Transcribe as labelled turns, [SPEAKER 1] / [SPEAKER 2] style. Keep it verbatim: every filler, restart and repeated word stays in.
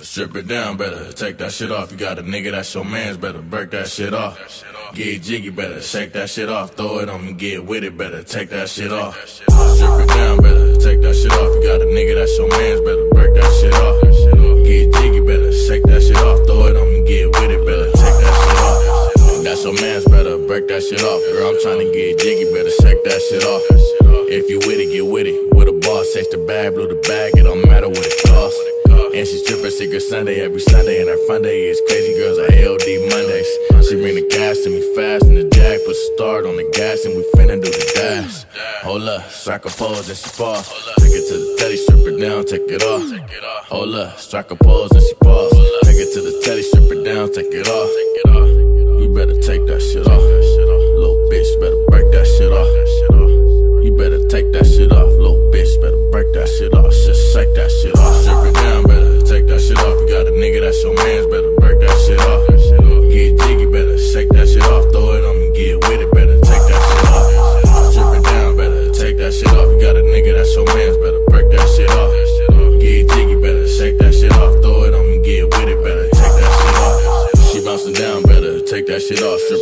[SPEAKER 1] Strip it down, better take that shit off. You got a nigga that's your mans, better break that shit off. Get jiggy, better shake that shit off. Throw it on me, get with it, better take that shit off. Strip it down, better take that shit off. You got a nigga that's your mans, better break that shit off. Get jiggy, better shake that shit off. Throw it on me, get with it, better take that shit off. That's your mans, better break that shit off. Girl, I'm tryna get jiggy, better shake that shit off. If you with it, get with it. With a boss, takes the bag, blew the bag, it don't matter what it costs. And she strippin' Secret Sunday every Sunday, and her fun day is crazy girls are A O D Mondays. She bring the gas to me fast in the jack, put a start on the gas, and we finna do the dash. Hold up, strike a pose and she pause. Take it to the telly, strip it down, take it off. Hold up, strike a pose and she pause. Take it to the telly, strip it down, take it off. You better take that shit off. Little bitch, better break that shit off. You better take that shit off. Little bitch, better break that shit off. Just shake that shit off.